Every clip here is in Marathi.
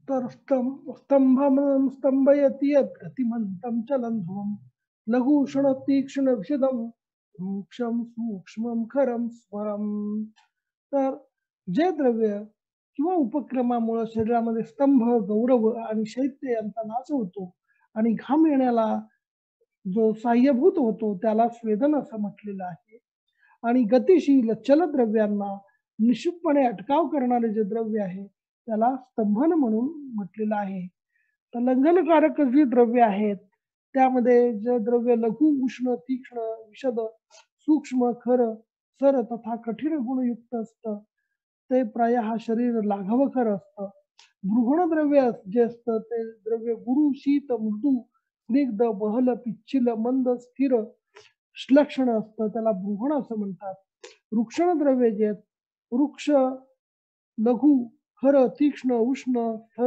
तर स्तंभम स्तंभयति यत् गतिमन्तं चलं ध्रुवं लघु उष्ण तीक्ष्ण विशदम सूक्ष्म सूक्ष्मम खरम स्वरम. तर जे द्रव्य किंवा उपक्रमामुळे शरीरामध्ये स्तंभ गौरव आणि शैत्य यांचा नाश होतो आणि घाम येण्याला जो सहाय्यभूत होतो त्याला स्वेदन असं म्हटलेलं आहे. आणि गतिशील चल द्रव्यांना निश्चितपणे अटकाव करणारे जे द्रव्य आहे त्याला स्तंभन म्हणून म्हटलेलं आहे. तर लंघनकारक जी द्रव्य आहेत त्यामध्ये जे द्रव्य लघु उष्ण तीक्ष्ण विशद सूक्ष्म खर सर तथा कठीण गुणयुक्त असतं ते प्रायः शरीर लाघवकर असतं. बृहण द्रव्य जे असतं ते द्रव्य गुरु शीत मृदू स्निग्ध बहल पिच्छिल मंद स्थिर श्लक्षण असतं त्याला बृहण असं म्हणतात. वृक्षण द्रव्य जे आहेत वृक्ष लघु खर तीक्ष्ण उष्ण थर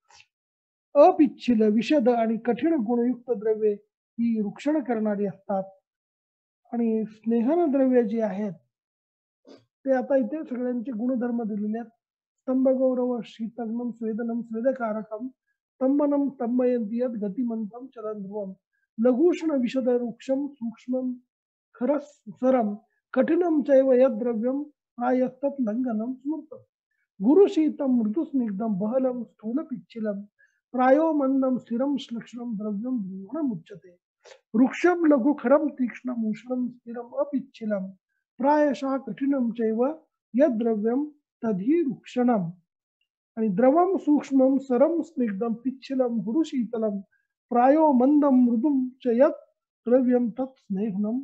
अपिच्छिल विशद आणि कठीण गुणयुक्त द्रव्ये ही वृक्षण करणारी असतात. आणि स्नेहन द्रव्य जी आहेत ते आता इथे सगळ्यांचे गुणधर्म दिलेले आहेत. स्तंभ गौरव शीतग्नम स्वेदनम स्वेदकारकम स्तंभनम स्तंभयंती यत् गतिमंतम चलन ध्रुवम लघुष्ण विशद वृक्षम सूक्ष्मम खरस्वरम कठिनम चैव यद् द्रव्यम प्रायस्तत् लंघनम स्मृत गुरुशीतम मृदुस्निग्धम बहलम स्थूल पिच्छिलम प्रायो मंदम स्थिरम श्लक्षणम द्रव्यम ब्रूहणम उच्यते. वृक्षम लघु खरम तीक्ष्णम उष्णम स्थिरम अपिच्छिलम प्रायशः कठिनम चैव यद् द्रव्यम तद्धि वृक्षणम. आणि द्रवम सूक्ष्मम सरम स्निग्धम पिच्छिलम गुरुशीतलम प्रायो मंदम मृदुम च यत् द्रव्यम तत् स्नेहनम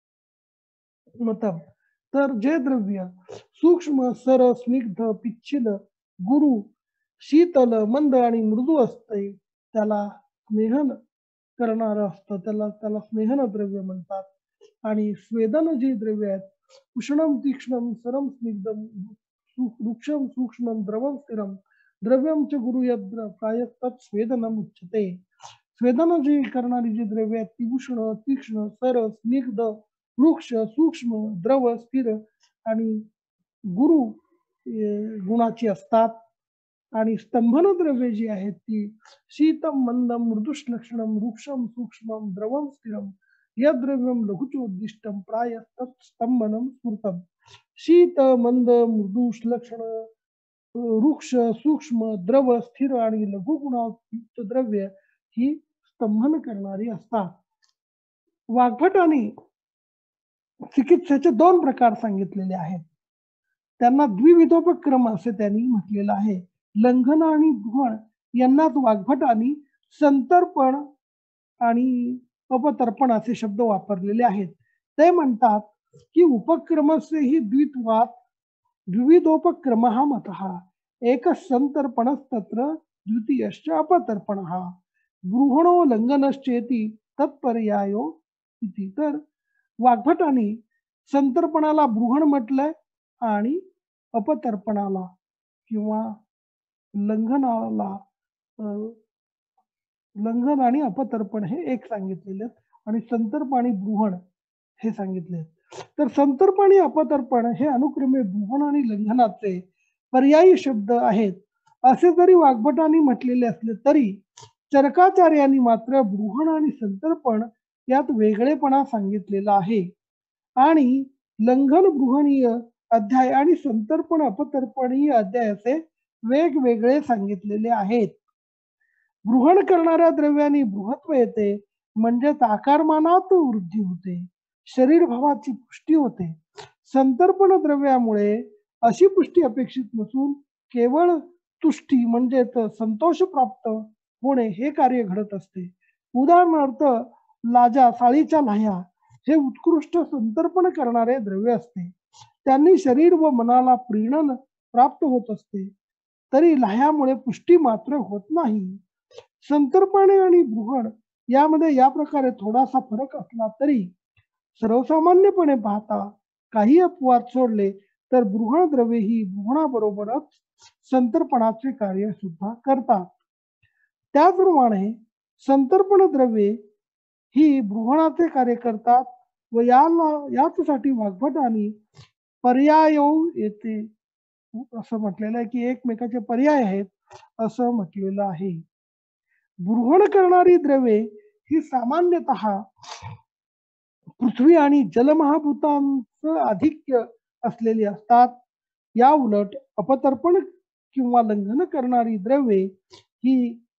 मतम. तर जे द्रव्य सूक्ष्म सर स्निग्ध पिच्छिल गुरु शीतल मंद आणि मृदू असते त्याला स्नेहन करणारं असतं त्याला त्याला स्नेहन द्रव्य म्हणतात. आणि स्वेदन जी द्रव्य आहेत उष्णम तीक्ष्णम सरम स्निग्धम वृक्षम सूक्ष्मम द्रवम स्थिरम द्रव्यम च गुरु यद्र प्राय तत् स्वेदनम उच्यते. स्वेदन जी करणारी जी द्रव्य आहेत ती उष्ण तीक्ष्ण सर स्निग्ध वृक्ष सूक्ष्म द्रव स्थिर आणि गुरु गुणाची असतात. आणि स्तंभन द्रव्ये जी आहेत ती शीतम मंदम मृदुश्लक्षणम वृक्षम सूक्ष्मम द्रवम स्थिरम यद्रव्यम लघुचोद्दिष्टम प्राय तत्स्तंभनम स्मृतम. शीत मंद मृदू श्लक्षण वृक्ष सूक्ष्म द्रव स्थिर आणि लघु गुणायुक्त द्रव्य ही स्तंभन करणारी असतात. वाग्भटाने चिकित्सेचे दोन प्रकार सांगितलेले आहेत. त्यांना द्विविधोपक्रम असे त्यांनी म्हटलेलं आहे. लंघन आणि बृहण यांनाच वाग्भटाने संतर्पण आणि अपतर्पण असे शब्द वापरलेले आहेत. ते म्हणतात की उपक्रमस्य ही द्वित्वात द्विविधोपक्रमः मतः एक संतर्पणस्तत्र द्वितीयश्च अपतर्पणः बृहणो लंघनश्चेति तत्पर्यायो इति. तर वाग्भटाने संतर्पणाला बृहण म्हटलंय आणि अपतर्पणाला किंवा लंघनाला लंघन आणि अपतर्पण हे एक सांगितलेले आणि संतर्प आणि बृहण हे सांगितले. तर संतर्प आणि अपतर्पण हे अनुक्रमे बृहण आणि लंघनाचे पर्यायी शब्द आहेत असे जरी वाग्भटाने म्हटलेले असले तरी चरकाचार्यांनी मात्र बृहण आणि संतर्पण यात वेगळेपणा सांगितलेला आहे. आणि लंघन बृहणीय अध्याय आणि संतर्पण अपतर्पणीय अध्याय असे वेगवेगळे सांगितलेले आहेत. बृहण करणाऱ्या द्रव्यांनी बृहत्व येते म्हणजेच आकारमानात वृद्धी होते शरीर भावाची पुष्टी होते. संतर्पण द्रव्यामुळे अशी पुष्टी अपेक्षित नसून केवळ तुष्टी म्हणजेच संतोष प्राप्त होणे हे कार्य घडत असते. उदाहरणार्थ लाजा साळीच्या लाह्या हे उत्कृष्ट संतर्पण करणारे द्रव्य असते. त्यांनी शरीर व मनाला प्रीणन प्राप्त होत असते तरी लाह्यामुळे पुष्टी मात्र होत नाही. संतर्पण आणि बृहण यामध्ये या प्रकारे थोडासा फरक असला तरी सर्वसामान्यपणे पाहता काही अपवाद सोडले तर बृहण द्रव्ये ही बृहणाबरोबरच संतर्पणाचे कार्य सुद्धा करतात. त्याचप्रमाणे संतर्पण द्रव्ये ही बृहणाचे कार्य करतात व यासाठी वाग्भटाने पर्याय येते असं म्हटलेलं आहे की एकमेकाचे पर्याय आहेत. असं म्हटलेलं आहे. बुरहण करणारी द्रव्ये ही सामान्यतः पृथ्वी आणि जलमहाभूतांचं आधिक्य असलेली असतात. या उलट अपतर्पण किंवा लंघन करणारी द्रव्ये ही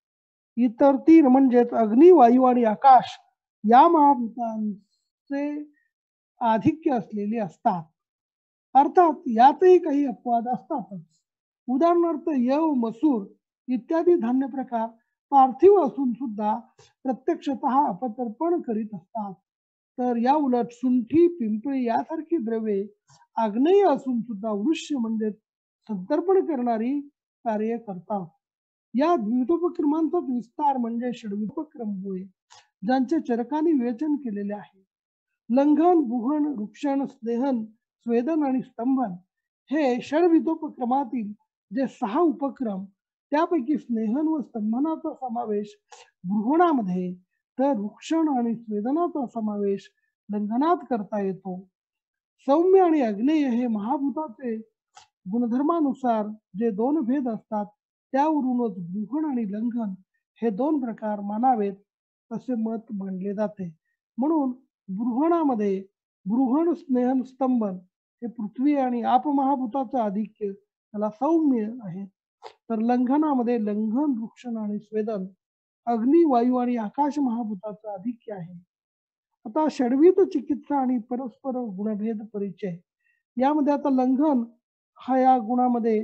इतर तीन म्हणजेच अग्नी, वायू आणि आकाश या महाभूतांचे आधिक्य असलेली असतात. अर्थात यातही काही अपवाद असतातच. उदाहरणार्थ यव, मसूर इत्यादी धान्य प्रकार पार्थिव असून सुद्धा प्रत्यक्षतः अपतर्पण करीत असतात. तर या उलट सुंठी, पिंपळी यासारखी द्रव्ये आग्नेय असून सुद्धा वृक्ष म्हणजे संतर्पण करणारी कार्य करतात. या द्वितोपक्रमांचा विस्तार म्हणजे षड्वितोपक्रम होय, ज्यांचे चरकाने विवेचन केलेले आहे. लंघन, बुहण, वृक्षण, स्नेहन, स्वेदन आणि स्तंभन हे षड्वितोपक्रमातील जे 6 उपक्रम, त्यापैकी स्नेहन व स्तंभनाचा समावेश बुहणामध्ये, तर वृक्षण आणि स्वेदनाचा समावेश लंघनात करता येतो. सौम्य आणि अग्नेय हे महाभूताचे गुणधर्मानुसार जे 2 भेद असतात, त्यावरूनच बुहण आणि लंघन हे 2 प्रकार मानावेत असे मत मांडले जाते. म्हणून बुरहणामध्ये बुरहण, स्नेहन, स्तंभन हे पृथ्वी आणि आप महाभूताचं आधिक्य त्याला सौम्य आहे. तर लंघनामध्ये लंघन, वृक्षण आणि स्वेदन अग्नी, वायू आणि आकाश महाभूताचं आधिक्य आहे. आता षड्वित चिकित्सा आणि परस्पर गुणभेद परिचय यामध्ये आता लंघन हा या गुणामध्ये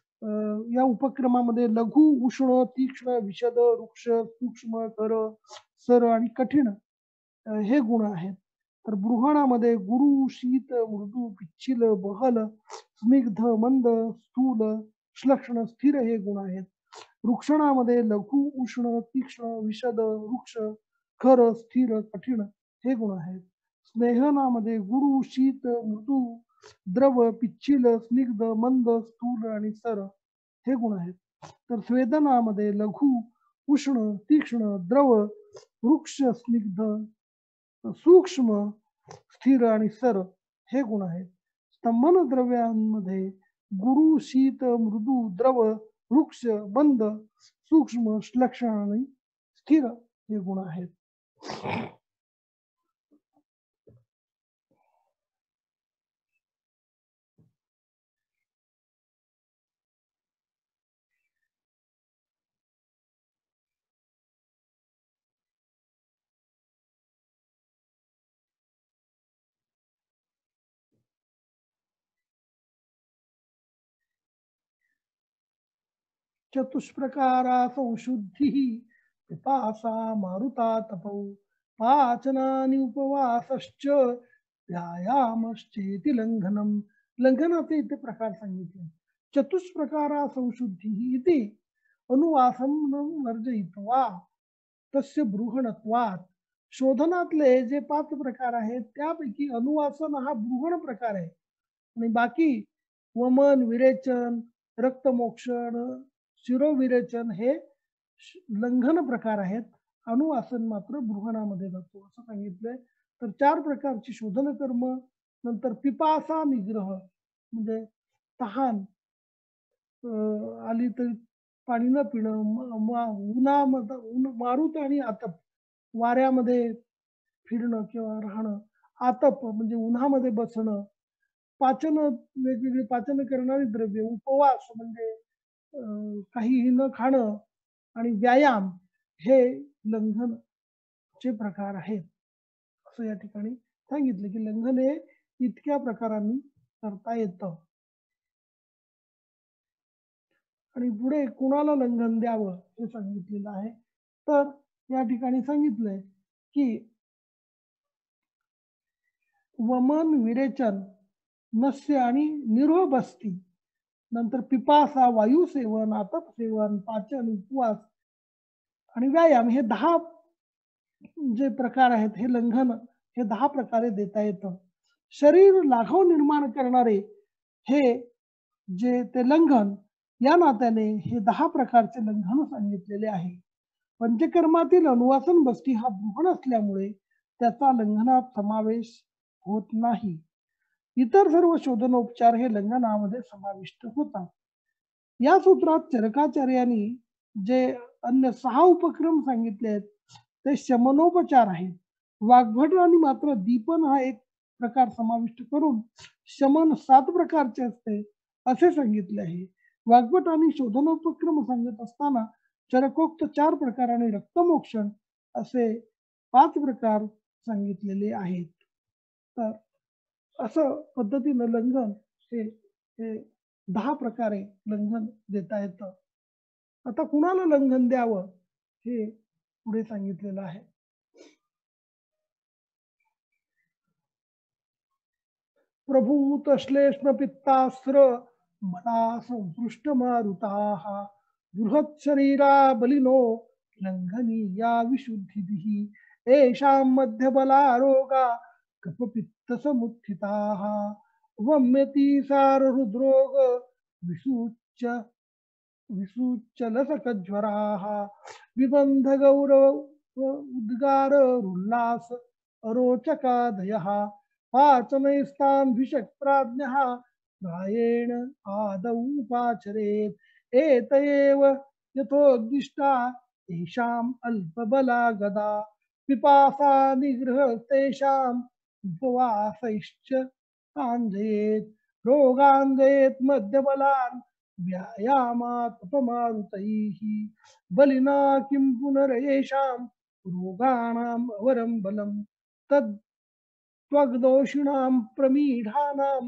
या उपक्रमामध्ये लघु, उष्ण, तीक्ष्ण, विशद, वृक्ष, सूक्ष्म, कर, सर आणि कठीण हे गुण आहेत. तर बुरहणामध्ये गुरु, शीत, मृदू, पिच्छिल, बहल, स्निग्ध, मंद, स्थूल, श्लक्षण, स्थिर हे गुण आहेत. वृक्षणामध्ये लघु, उष्ण, तीक्ष्ण, विशद, वृक्ष, खर, स्थिर, कठीण हे गुण आहेत. स्नेहनामध्ये गुरु, शीत, मृदू, द्रव, पिच्छिल, स्निग्ध, मंद, स्थूल आणि सर हे गुण आहेत. तर स्वेदनामध्ये लघु, उष्ण, तीक्ष्ण, द्रव, वृक्ष, स्निग्ध, सूक्ष्म, स्थिर आणि सर हे गुण आहेत. स्तंभन द्रव्यांमध्ये गुरु, शीत, मृदू, द्रव, वृक्ष, मंद, सूक्ष्म, श्लक्षण आणि स्थिर हे गुण आहेत. चतुष्प्रकारा संशुद्धि पिपासा मारुता तपौ पाचनानि उपवासश्च व्यायामश्चेति लंघनम. लंघनाचे इथे प्रकार सांगितले. चतुष्प्रकारा संशुद्धि इति अनुवासम वर्जयित्वा तस्य बृहणत्वात्. शोधनातले जे 5 प्रकार आहेत त्यापैकी अनुवासन हा बृहण प्रकार आहे आणि बाकी वमन, विरेचन, रक्तमोक्षण, शिरोविरेचन हे लंघन प्रकार आहेत. अनुवासन मात्र बृहणामध्ये जातो असं सांगितलंय. तर 4 प्रकारची शोधन कर्म, नंतर पिपासा निग्रह म्हणजे तहान आली तरी पाणी न पिणं, उन्हामध्ये मारुत आणि आतप वाऱ्यामध्ये फिरणं किंवा राहणं, आतप म्हणजे उन्हामध्ये बसणं, पाचन वेगवेगळी पाचन करणारी द्रव्य, उपवास म्हणजे काहीही न खाणं आणि व्यायाम हे लंघनचे प्रकार आहेत असं या ठिकाणी सांगितलं की लंघन हे इतक्या प्रकारांनी करता येतं. आणि पुढे कुणाला लंघन द्यावं हे सांगितलेलं आहे. तर या ठिकाणी सांगितलंय की वमन, विरेचन, नस्य आणि निरोह बस्ती, नंतर पिपासा, वायू सेवन, आतप सेवन, पाचन, उपवास आणि व्यायाम हे 10 जे प्रकार आहेत हे लंघन हे 10 प्रकारे देता येतं. शरीर लाघव निर्माण करणारे हे जे ते लंघन या नात्याने हे 10 प्रकारचे लंघन सांगितलेले आहे. पंचकर्मातील अनुवासन बस्ती हा बृहण असल्यामुळे त्याचा लंघनात समावेश होत नाही. इतर सर्व शोधनोपचार हे लंघनामध्ये समाविष्ट होतात. या सूत्रात चरकाचार्यांनी जे अन्य 6 उपक्रम सांगितले आहेत ते शमनोपचार आहेत. वाग्भटांनी मात्र दीपन हा एक प्रकार समाविष्ट करून शमन 7 प्रकारचे असते असे सांगितले आहे. वाग्भटांनी शोधनोपक्रम सांगत असताना चरकोक्त 4 प्रकार आणि रक्तमोक्षण असे 5 प्रकार सांगितलेले आहेत. तर असं पद्धतीनं लंघन हे हे 10 प्रकारे लंघन देता येतं. आता कुणाला लंघन द्यावं हे पुढे सांगितलेलं आहे. प्रभूत श्लेष्म पित्तास्त्र मला संसृष्ट मारुताः बृहत् शरीरा बलिनो लंघनीया विशुद्धिभिः येषां मध्यबला रोगा कफपित्त समुत्थिताः वम्यति सार हृद्रोग विसूच्य विसूच्चलसकज्वराः विबन्ध गौरव उद्गार उल्लास अरोचकादयः पाचनैस्तान् प्राज्ञः प्रायेण आदौ उपाचरेत् एत एव यथोद्दिष्टा तेषाम् अल्पबला गदा पिपासा निगृह तेषाम् उपवासैश्च काञ्जयेत् रोगाञ्जयेत् मध्यबलान् व्यायामात् अपमारुतैः बलिना किं पुनरेषां रोगाणाम् अवरं बलं तद् त्वग्दोषिणां प्रमीढानां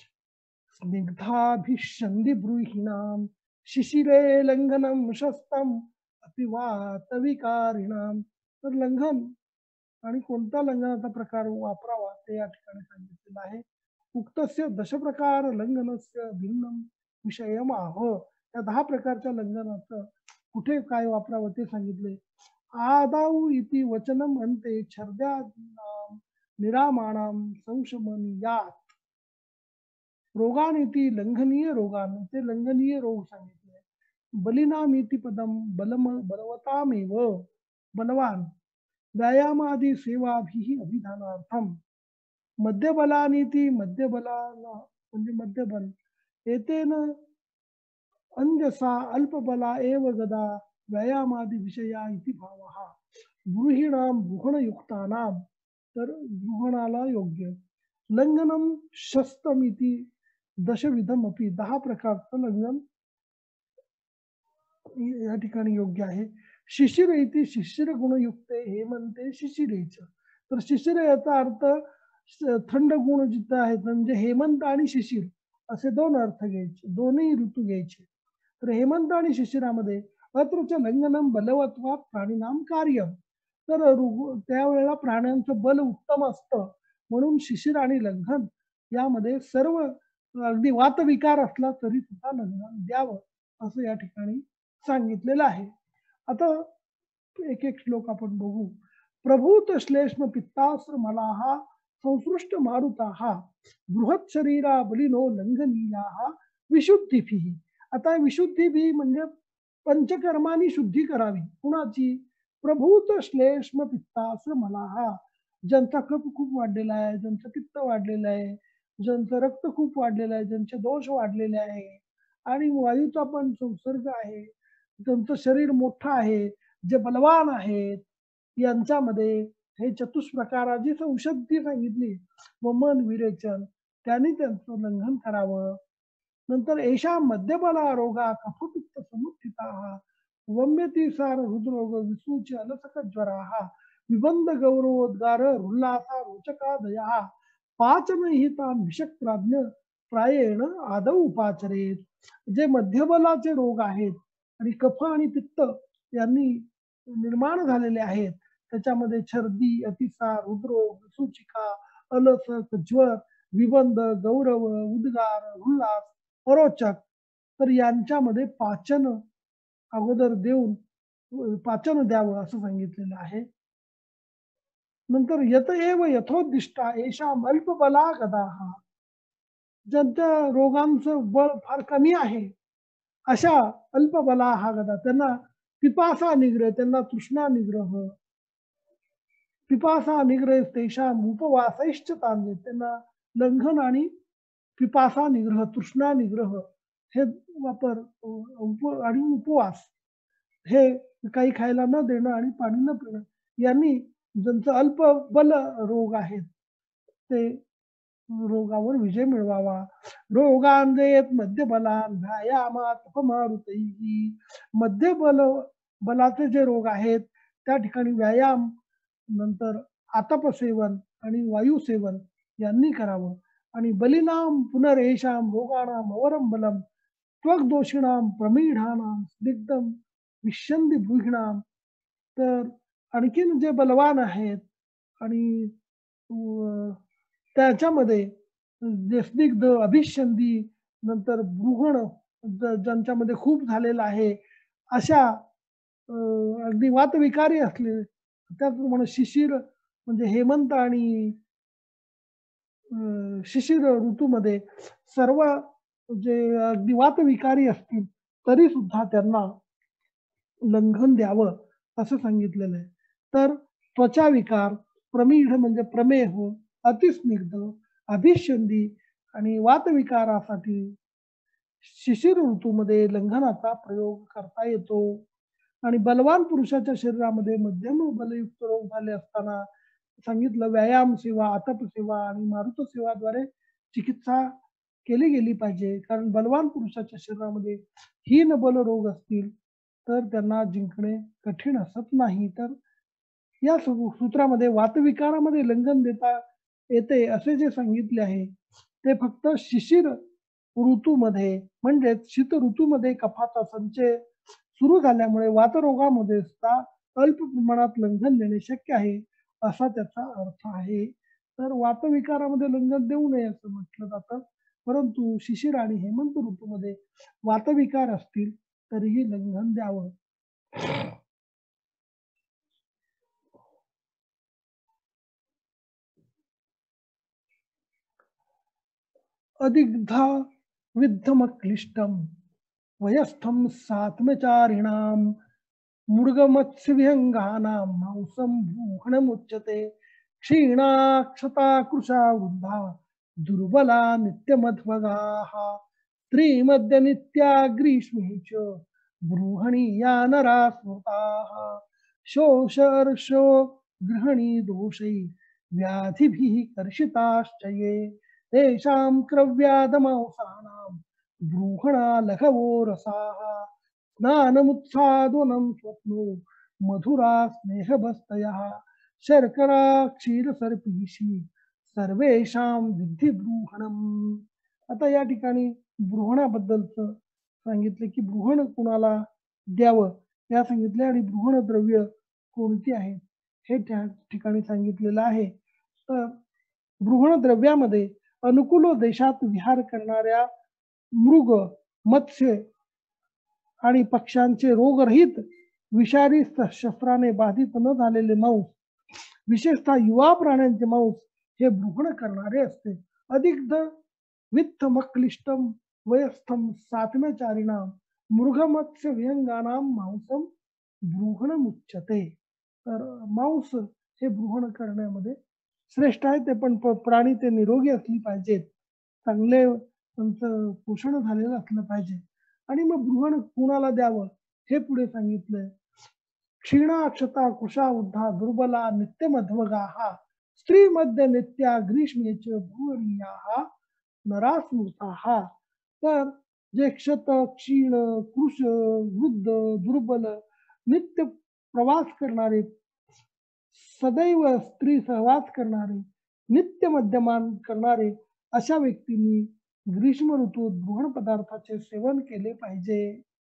स्निग्धाभिषन्धिब्रूहिणां शिशिरे लंघनं शस्त्रम अपि वातविकारिणाम. तर लंघन आणि कोणता लंघनाचा प्रकार वापरावा ते या ठिकाणी सांगितलेलं आहे. उक्तस्य दशप्रकार लंघनस्य भिन्नम विषयम आह. या 10 प्रकारच्या लंघनाचं कुठे काय वापरावं ते सांगितले. आदाऊ इति वचनम अंते छर्द्यानां निरामाणां संशमनियात. रोगानिती लंघनीय रोगान ते लंघनीय रोग सांगितले. बलिनामिती पदम बलवतामेव बलवान व्यायामादि सेवाभिः अभिधानार्थम. मध्यबलानीति मध्यबलाना म्हणजे मध्यबल एतेन अंजसा अल्पबला एव गदा व्यायामादि विषया इति भावः. ब्रूहिणां ब्रूहणयुक्तानां तर ब्रूहणाला योग्य. लंघनम शस्तमिति दशविधम अपि 10 प्रकारचं लंघन या ठिकाणी योग्य आहे. शिशिर इति शिशिर गुणयुक्ते हेमंते शिशिरेच. तर शिशिर याचा अर्थ थंड गुण जिथं आहेत म्हणजे हेमंत आणि शिशिर असे 2 अर्थ घ्यायचे, दोन्ही ऋतू घ्यायचे. तर हेमंत आणि शिशिरामध्ये अत्रच लंघनम बलवत्वात प्राणीनाम कार्य. तर त्यावेळेला प्राण्यांचं बल उत्तम असतं म्हणून शिशिर आणि लंघन यामध्ये सर्व अगदी वातविकार असला तरी सुद्धा लंघन द्यावं असं या ठिकाणी सांगितलेलं आहे. आता एक एक श्लोक आपण बघू. प्रभूत श्लेष्म पित्तास्त्र मलाहा संसृष्ट मारुताहा बृहत शरीरा बलिनो लंघनीयाहा विशुद्धीभिः. आता विशुद्धीभी म्हणजे पंचकर्मानी शुद्धी करावी. कुणाची? प्रभूत श्लेष्म पित्तास्त्र मलाहा. ज्यांचा कफ खूप वाढलेला आहे, ज्यांचं पित्त वाढलेलं आहे, ज्यांचं रक्त खूप वाढलेलं आहे, ज्यांचे दोष वाढलेले आहे आणि वायूचा पण संसर्ग आहे, ज्यांचं शरीर मोठं आहे, जे बलवान आहेत, यांच्यामध्ये हे चतुष्प्रकाराची औषधी सांगितली व मन विरेचन त्यांनी त्यांचं लंघन करावं. नंतर एषा मध्यबला रोगा कफपित्त समुत्थिताः वम्यति सार हृद्रोग विसूच अलसक ज्वराः विबंध गौरवोद्गार उल्लासा रोचकादया पाचनहितान विषक प्राज्ञ प्रायेण आदौ उपाचरेत. जे मध्यबलाचे रोग आहेत आणि कफ आणि पित्त यांनी निर्माण झालेले आहेत त्याच्यामध्ये छर्दी, अतिसार, हृदरोग, विसूचिका, अलसक, ज्वर, विबंध, गौरव, उद्गार, उल्हास, अरोचक तर यांच्यामध्ये पाचन अगोदर देऊन पाचन द्यावं असं सांगितलेलं आहे. नंतर यत एव यथोदिष्टा एषा अल्पबला गदाहा. ज्यांच्या रोगांचं बळ फार कमी आहे अशा अल्पबला हा गदा त्यांना पिपासा निग्रह, त्यांना तृष्णा निग्रह, पिपासा निग्रह तेषाम उपवासैश्च तांजे. त्यांना लंघन आणि पिपासा निग्रह, तृष्णा निग्रह हे वापर आणि उपवास हे काही खायला न देणं आणि पाणी न पिणं यांनी ज्यांचं अल्प बल रोग आहेत ते रोगावर विजय मिळवावा. रोगांदेत मध्यबलान व्यायामात अपमारुतैः. बलाचे जे रोग आहेत त्या ठिकाणी व्यायाम नंतर आतपसेवन आणि वायुसेवन यांनी करावं आणि बलिनाम पुनरेषाम रोगाणाम अवरम बलम त्वग्दोषिणाम प्रमीढानाम स्निग्धम विश्यन्ति ब्रूहिणाम. तर आणखीन जे बलवान आहेत आणि त्याच्यामध्ये जे स्निग्ध, अभिष्यंदी नंतर बृहण ज्यांच्यामध्ये खूप झालेलं आहे, अशा अ, अगदी वातविकारी असलेले त्याचप्रमाणे शिशिर म्हणजे हेमंत आणि शिशिर ऋतूमध्ये सर्व जे अगदी वातविकारी असतील, तरी सुद्धा त्यांना लंघन द्यावं असं सांगितलेलं आहे. तर त्वचा विकार, प्रमीढ म्हणजे प्रमेह, अतिस्निग्ध, अभिष्यंदी आणि वातविकारासाठी शिशिर ऋतूमध्ये लंघनाचा प्रयोग करता येतो. आणि बलवान पुरुषाच्या शरीरामध्ये मध्यम बलयुक्त रोग झाले असताना सांगितलं व्यायाम सेवा, आतप सेवा आणि मारुत सेवाद्वारे चिकित्सा केली गेली पाहिजे. कारण बलवान पुरुषाच्या शरीरामध्ये हीन बल रोग असतील तर त्यांना जिंकणे कठीण असत नाही. तर या सूत्रामध्ये वातविकारामध्ये लंघन देता येते असे जे सांगितले आहे ते फक्त शिशिर ऋतूमध्ये म्हणजेच शीत ऋतूमध्ये कफाचा संचय सुरू झाल्यामुळे वातरोगामध्ये सुद्धा अल्प प्रमाणात लंघन देणे शक्य आहे असा त्याचा अर्थ आहे. तर वातविकारामध्ये लंघन देऊ नये असं म्हटलं जातं. परंतु शिशिर आणि हेमंत ऋतूमध्ये वातविकार असतील तरीही लंघन द्यावं. अधिग्धा विद्धमक्लिष्टम वयस्थं सात्मचारिणां मृगमत्स्यविहंगानां मांसं भूषणमुच्यते. क्षीणाक्षता कृशा वृद्धा दुर्बला नित्यमध्वगाः स्त्रीमद्य नित्या ग्रीष्मे च बृहणीया नरा स्मृताः शोषर्षो गृहणी दोषै व्याधिभिः कर्षिताश्च ये तेषां क्रव्यादमांसानां ब्रूहणा लघवो रसाः स्नानमुत्सादनं स्वप्नो मधुरा स्नेहबस्तयः शर्करा क्षीरसर्पीशी सर्वेषां विधी ब्रूहणम्. आता या ठिकाणी ब्रूहणाबद्दलचं सांगितले की ब्रूहण कुणाला द्यावं या सांगितले आणि ब्रूहण द्रव्य कोणती आहेत हे त्या ठिकाणी सांगितलेलं आहे. तर ब्रूहण द्रव्यामध्ये अनुकूल देशात विहार करणाऱ्या मृग, मत्स्य आणि पक्ष्यांचे रोगरहित विषारी शस्त्राने बाधित न झालेले मांस, विशेषतः युवा प्राण्यांचे मांस हे ब्रूहण करणारे असते. अधिक वित्त मक्लिष्टम वयस्थम सात्म्यचारिणाम मृगमत्स्य विहंगानां मांसम ब्रूहण मुच्यते. तर मांस हे ब्रूहण करण्यामध्ये श्रेष्ठ आहे. ते पण प्राणी ते निरोगी असली पाहिजेत, चांगले त्यांचं पोषण झालेलं असलं पाहिजे. आणि मग ब्रूहण कुणाला द्यावं हे पुढे सांगितलंय. क्षीणाक्षता कुशा वृद्धा दुर्बला नित्यमध्वगाः स्त्रीमध्ये नित्या ग्रीष्मेच भुवनीयाः नरा स्मृताः. तर जे क्षत, क्षीण, कृश, वृद्ध, दुर्बल, नित्य प्रवास करणारे, सदैव स्त्री सहवास करणारे, नित्य मद्यपान करणारे अशा व्यक्तींनी ग्रीष्म ऋतूत ब्रूहण पदार्थाचे सेवन केले पाहिजे.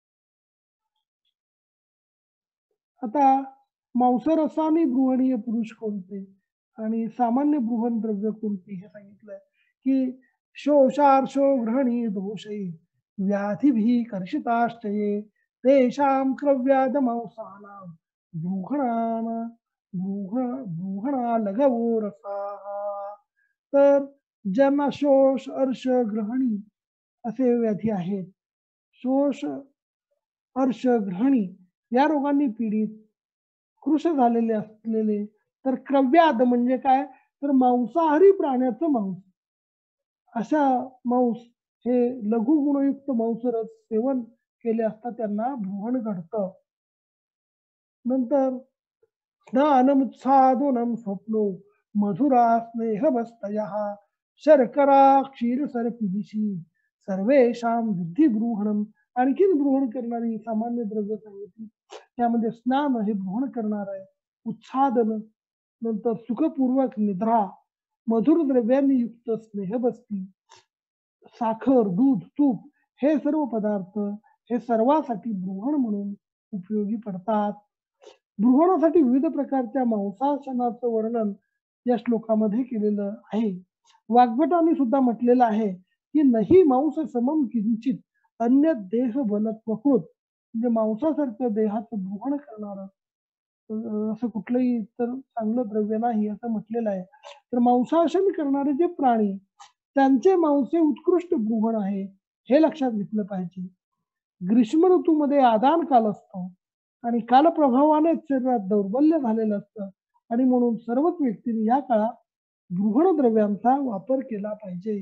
आता मांसरसाने ब्रूहणीय पुरुष कोणते आणि सामान्य ब्रूहण द्रव्य कोणती हे सांगितलंय की शोषार्षो गृहणी दोषै व्याधिभिः कर्षिताश्चये तेषां क्रव्याद मांसानां ब्रूहणाना ब्रूहणा लघवो रसाः. तर ज्यांना शोष, अर्श, ग्रहणी असे व्याधी आहेत, शोष, अर्श, ग्रहणी या रोगांनी पीडित, कृश झालेले असलेले, तर क्रव्याद म्हणजे काय तर मांसाहारी प्राण्याचं मांस, अशा मांस हे लघु गुणयुक्त मांसरस सेवन केले असता त्यांना भ्रूण घडतं. नंतर स्नानमुत्सादनं स्वप्नो मधुरा स्नेहवस्तयः शर्करा क्षीरसरपिविशी सर्वेषां विद्धी गृहणम. आणखीन गृहण करणारी सामान्य द्रव्य सांगितली. त्यामध्ये स्नान हे गृहण करणार आहे. उत्सादन, नंतर सुखपूर्वक निद्रा, मधुर द्रव्यांनी युक्त स्नेहबस्ती, साखर, दूध, तूप हे सर्व पदार्थ हे सर्वासाठी गृहण म्हणून उपयोगी पडतात. गृहणासाठी विविध प्रकारच्या मांसाशनाचं वर्णन या श्लोकामध्ये केलेलं आहे. वाग्भटांनी सुद्धा म्हटलेलं आहे की नाही मांस समम किंचित अन्य देह बनत्वकृत, म्हणजे मांसासारखं देहाचं गृहण करणारं असं कुठलंही इतर चांगलं द्रव्य नाही असं म्हटलेलं आहे. तर मांसाशन करणारे जे प्राणी त्यांचे मांस हे उत्कृष्ट गृहण आहे हे लक्षात घेतलं पाहिजे. ग्रीष्म ऋतूमध्ये आदान काल असतो आणि कालप्रभावाने शरीरात दौर्बल्य झालेलं असतं आणि म्हणून सर्वच व्यक्तींनी या काळात गृहण द्रव्यांचा वापर केला पाहिजे.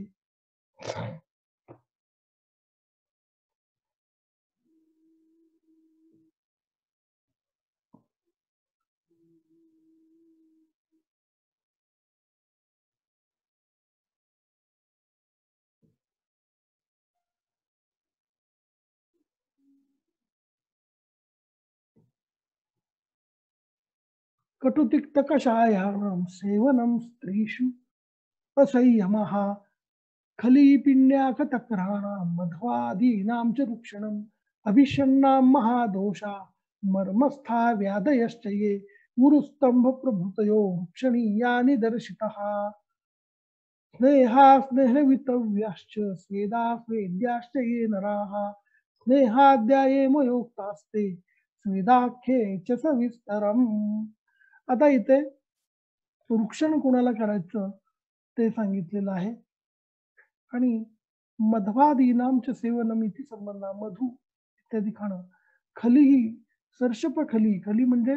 कटुतिक्त कषायाणां सेवनं स्त्रीषु असंयमः खलीपिण्याकतक्राणां मध्वादीनां च रुक्षणम् अभिषण्णां महादोषा मर्मस्था व्याधयश्च ये उरुस्तंभ प्रभृतयो वृक्षणीया निदर्शितः स्नेहा स्नेहवितव्याश्च स्वेदा स्वेद्याश्च ये नराः स्नेहाध्याये स्वेदाख्ये च सविस्तरम्. आता इथे वृक्षण कोणाला करायचं ते सांगितलेलं आहे आणि मध्वादीनांच सेवनम इति संबंध मधु इत्यादी खाणं. खली सर्षप खली, खली म्हणजे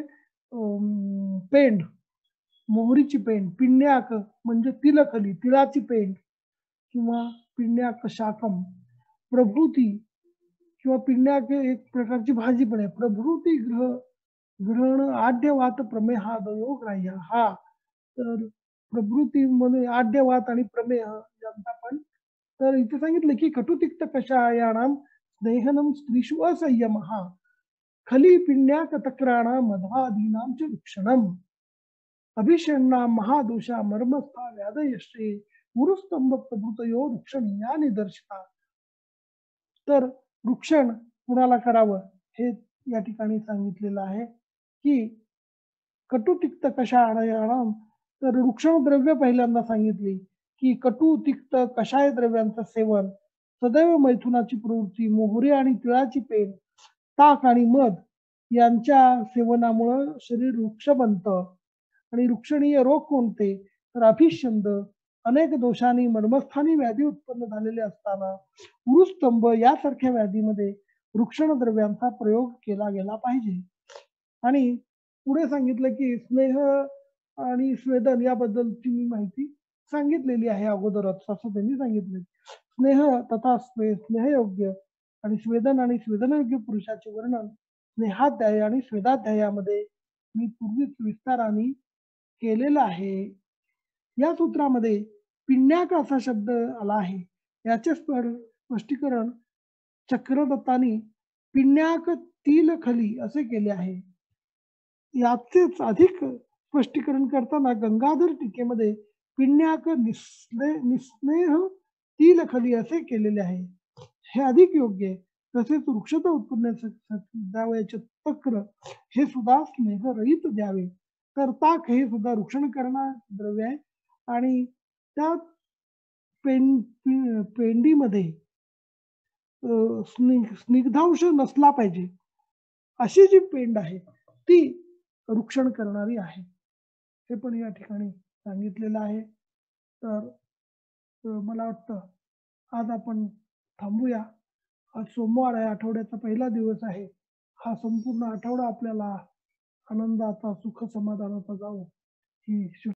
पेंड, मोहरीची पेंड. पिण्याक म्हणजे तिलखली, तिळाची पेंड किंवा पिण्याक शाकम. प्रभृती किंवा पिण्याक एक प्रकारची भाजी पण आहे. प्रभृती ग्रहण आड्यवात प्रमेहादयो ग्राह्य हा. तर प्रभृती मध्ये आड्यवात आणि प्रमेह यांचा पण. तर इथे सांगितलं की कटुतिक्त कषायाणाम स्नेहनम स्त्रीषु असंयमः खली पिण्याक तक्राणां मध्वादीनां च वृक्षणम् अभिषण्णां महादोषा मर्मस्था व्याधयश्चे उरुस्तंभ प्रभृतयो वृक्षणीया निदर्शिता. तर वृक्षण कुणाला करावं हे या ठिकाणी सांगितलेलं आहे की कटुतिक्त कषायाणाम. तर वृक्षण द्रव्य पहिल्यांदा सांगितली की कटू तिक्त कषाय द्रव्यांचं सेवन, सदैव मैथुनाची प्रवृत्ती, मोहरी आणि तिळाची पेंड, ताक आणि मध यांच्या सेवनामुळं शरीर वृक्ष बनतं. आणि वृक्षणीय रोग कोणते, तर अभिषंद, अनेक दोषांनी मर्मस्थानी व्याधी उत्पन्न झालेले असताना उरुस्तंभ यासारख्या व्याधीमध्ये वृक्षण द्रव्यांचा प्रयोग केला गेला पाहिजे. आणि पुढे सांगितलं की स्नेह आणि स्वेदन याबद्दलची मी माहिती सांगितलेली आहे अगोदरच, असं त्यांनी सांगितले. स्नेह तथा स्नेहयोग्य आणि स्वेदनयोग्य पुरुषाचे वर्णन स्नेहाध्याय आणि स्वेदाध्यायामध्ये मी पूर्वीच विस्ताराने केलेलं आहे. या सूत्रामध्ये पिण्याक असा शब्द आला आहे. याचे स्पष्टीकरण चक्रदत्तानी पिण्याक तिलखली असे केले आहे. याचेच अधिक स्पष्टीकरण करताना गंगाधर टीकेमध्ये पिण्याक निस्नेह तिलखली असे केलेले आहे. हे अधिक योग्य आहे. तसेच वृक्षता उत्पन्नासाठी द्यावयाचे तक्र हे सुद्धा स्नेहरहित द्यावे. तर ताक हे सुद्धा वृक्षण करणार द्रव्य आहे आणि त्या पेंडीमध्ये स्निग्धांश नसला पाहिजे अशी जी पेंड आहे ती वृक्षण करणारी आहे. हे पण या ठिकाणी सांगितलेलं आहे. तर मला वाटतं आज आपण थांबूया. आज सोमवार आहे, आठवड्याचा पहिला दिवस आहे. हा संपूर्ण आठवडा आपल्याला आनंदाचा, सुख समाधानाचा जावो ही